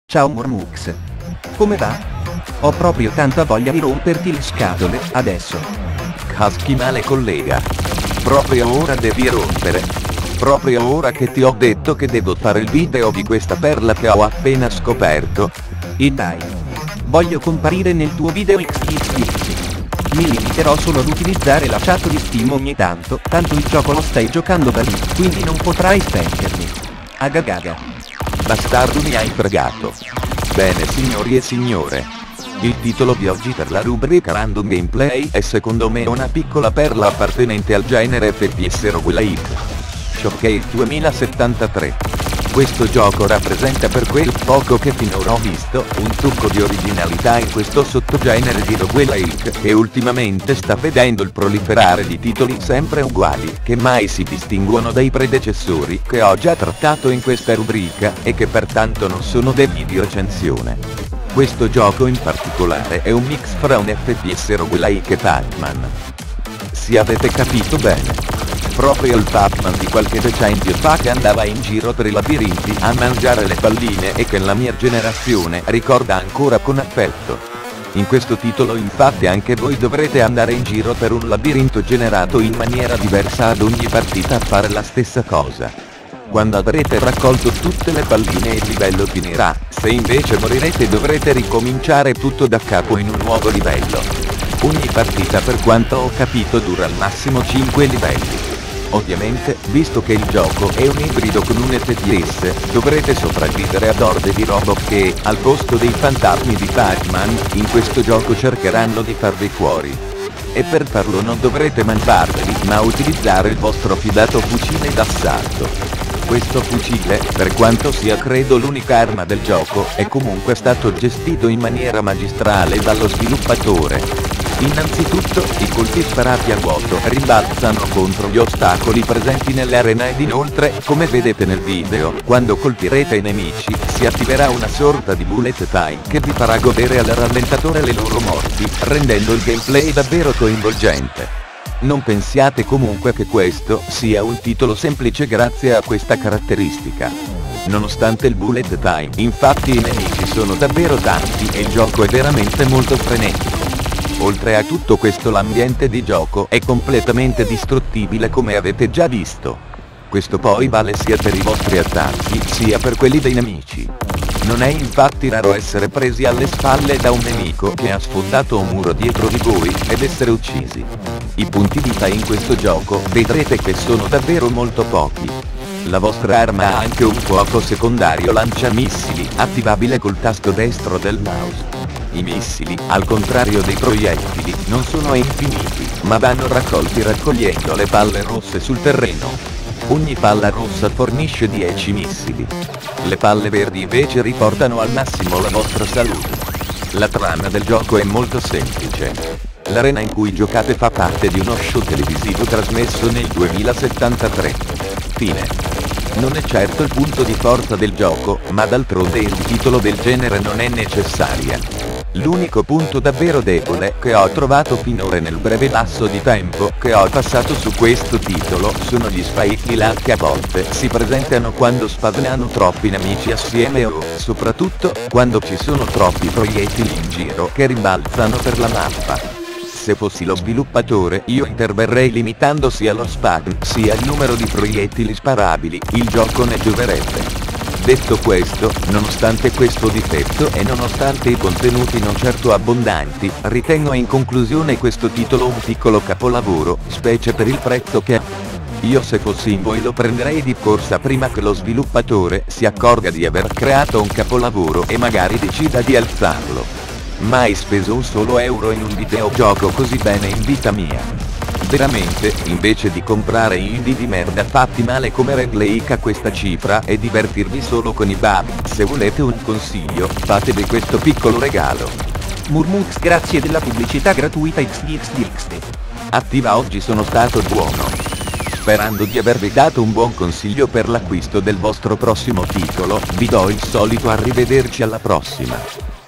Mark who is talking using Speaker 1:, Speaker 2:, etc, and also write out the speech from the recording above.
Speaker 1: Ciao Murmux. Come va? Ho proprio tanta voglia di romperti le scatole, adesso.
Speaker 2: Caschi male collega. Proprio ora devi rompere. Proprio ora che ti ho detto che devo fare il video di questa perla che ho appena scoperto.
Speaker 1: E dai. Voglio comparire nel tuo video XXX. Mi limiterò solo ad utilizzare la chat di Steam ogni tanto il gioco lo stai giocando da lì, quindi non potrai specchermi. Agagaga.
Speaker 2: Bastardo, mi hai fregato. Bene signori e signore. Il titolo di oggi per la rubrica Random Gameplay è secondo me una piccola perla appartenente al genere FPS roguelike. Showcase 2073. Questo gioco rappresenta per quel poco che finora ho visto un tocco di originalità in questo sottogenere di roguelike che ultimamente sta vedendo il proliferare di titoli sempre uguali che mai si distinguono dai predecessori che ho già trattato in questa rubrica e che pertanto non sono degni di recensione. Questo gioco in particolare è un mix fra un FPS roguelike e Pac-Man. Sì, avete capito bene. Proprio il Pac-Man di qualche decennio fa che andava in giro per i labirinti a mangiare le palline e che la mia generazione ricorda ancora con affetto. In questo titolo infatti anche voi dovrete andare in giro per un labirinto generato in maniera diversa ad ogni partita a fare la stessa cosa. Quando avrete raccolto tutte le palline il livello finirà, se invece morirete dovrete ricominciare tutto da capo in un nuovo livello. Ogni partita per quanto ho capito dura al massimo 5 livelli. Ovviamente, visto che il gioco è un ibrido con un FPS, dovrete sopravvivere ad orde di robot che, al posto dei fantasmi di Pac-Man, in questo gioco cercheranno di farvi fuori. E per farlo non dovrete mangiarveli, ma utilizzare il vostro fidato fucile d'assalto. Questo fucile, per quanto sia credo l'unica arma del gioco, è comunque stato gestito in maniera magistrale dallo sviluppatore. Innanzitutto, i colpi sparati a vuoto rimbalzano contro gli ostacoli presenti nell'arena ed inoltre, come vedete nel video, quando colpirete i nemici, si attiverà una sorta di bullet time che vi farà godere al rallentatore le loro morti, rendendo il gameplay davvero coinvolgente. Non pensiate comunque che questo sia un titolo semplice grazie a questa caratteristica. Nonostante il bullet time, infatti i nemici sono davvero tanti e il gioco è veramente molto frenetico. Oltre a tutto questo l'ambiente di gioco è completamente distruttibile come avete già visto. Questo poi vale sia per i vostri attacchi sia per quelli dei nemici. Non è infatti raro essere presi alle spalle da un nemico che ha sfondato un muro dietro di voi ed essere uccisi. I punti vita in questo gioco vedrete che sono davvero molto pochi. La vostra arma ha anche un fuoco secondario lanciamissili, attivabile col tasto destro del mouse. I missili, al contrario dei proiettili, non sono infiniti, ma vanno raccolti raccogliendo le palle rosse sul terreno. Ogni palla rossa fornisce 10 missili. Le palle verdi invece riportano al massimo la vostra salute. La trama del gioco è molto semplice. L'arena in cui giocate fa parte di uno show televisivo trasmesso nel 2073. Fine. Non è certo il punto di forza del gioco, ma d'altronde in un titolo del genere non è necessaria. L'unico punto davvero debole che ho trovato finora nel breve lasso di tempo che ho passato su questo titolo sono gli spike lag che a volte si presentano quando spawnano troppi nemici assieme o, soprattutto, quando ci sono troppi proiettili in giro che rimbalzano per la mappa. Se fossi lo sviluppatore io interverrei limitando sia lo spawn sia il numero di proiettili sparabili, il gioco ne gioverebbe. Detto questo, nonostante questo difetto e nonostante i contenuti non certo abbondanti, ritengo in conclusione questo titolo un piccolo capolavoro, specie per il prezzo che ha. Io se fossi in voi lo prenderei di corsa prima che lo sviluppatore si accorga di aver creato un capolavoro e magari decida di alzarlo. Mai speso un solo euro in un videogioco così bene in vita mia. Veramente, invece di comprare indie di merda fatti male come Reglake a questa cifra e divertirvi solo con i bug, se volete un consiglio, fatevi questo piccolo regalo.
Speaker 1: Murmux, grazie della pubblicità gratuita XDXDXD.
Speaker 2: Attiva oggi sono stato buono. Sperando di avervi dato un buon consiglio per l'acquisto del vostro prossimo titolo, vi do il solito arrivederci alla prossima.